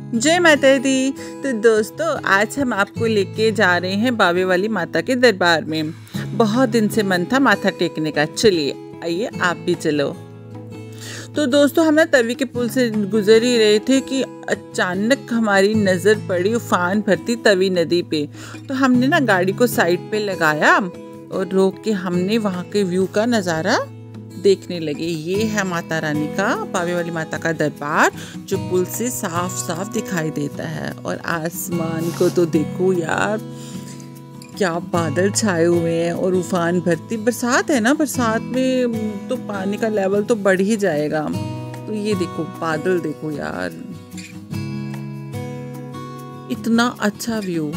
जय माता दी। तो दोस्तों आज हम आपको लेके जा रहे हैं बावे वाली माता के दरबार में। बहुत दिन से मन था माथा टेकने का, चलिए आइए आप भी चलो। तो दोस्तों हम ना तवी के पुल से गुजर ही रहे थे कि अचानक हमारी नज़र पड़ी उफान भरती तवी नदी पे। तो हमने ना गाड़ी को साइड पे लगाया और रोक के हमने वहाँ के व्यू का नज़ारा देखने लगे। ये है माता रानी का, बावे वाली माता का दरबार, जो पुल से साफ साफ दिखाई देता है। और आसमान को तो देखो यार, क्या बादल छाए हुए हैं और उफान भरती बरसात है ना, बरसात में तो पानी का लेवल तो बढ़ ही जाएगा। तो ये देखो बादल, देखो यार इतना अच्छा व्यू।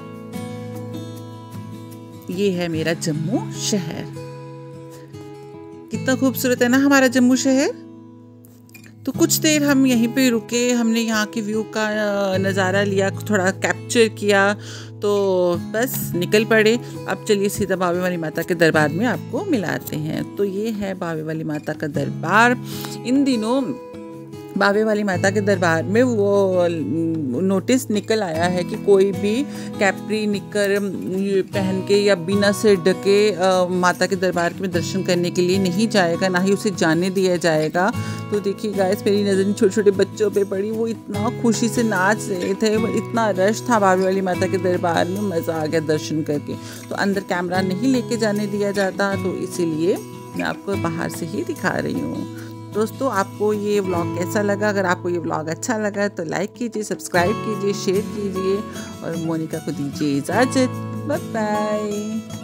ये है मेरा जम्मू शहर, कितना खूबसूरत है ना हमारा जम्मू शहर। तो कुछ देर हम यहीं पे रुके, हमने यहाँ के व्यू का नज़ारा लिया, थोड़ा कैप्चर किया, तो बस निकल पड़े। अब चलिए सीधा बावे वाली माता के दरबार में आपको मिलाते हैं। तो ये है बावे वाली माता का दरबार। इन दिनों बावे वाली माता के दरबार में वो नोटिस निकल आया है कि कोई भी कैप्री निकर पहन के या बिना से ढके माता के दरबार में दर्शन करने के लिए नहीं जाएगा, ना ही उसे जाने दिया जाएगा। तो देखिए गाइस, मेरी नज़र छोटे छोटे बच्चों पे पड़ी, वो इतना खुशी से नाच रहे थे, इतना रश था बावे वाली माता के दरबार में, मज़ा आ गया दर्शन करके। तो अंदर कैमरा नहीं लेके जाने दिया जाता, तो इसीलिए मैं आपको बाहर से ही दिखा रही हूँ। दोस्तों आपको ये व्लॉग कैसा लगा? अगर आपको ये व्लॉग अच्छा लगा तो लाइक कीजिए, सब्सक्राइब कीजिए, शेयर कीजिए और मोनिका को दीजिए इजाज़त। Bye bye.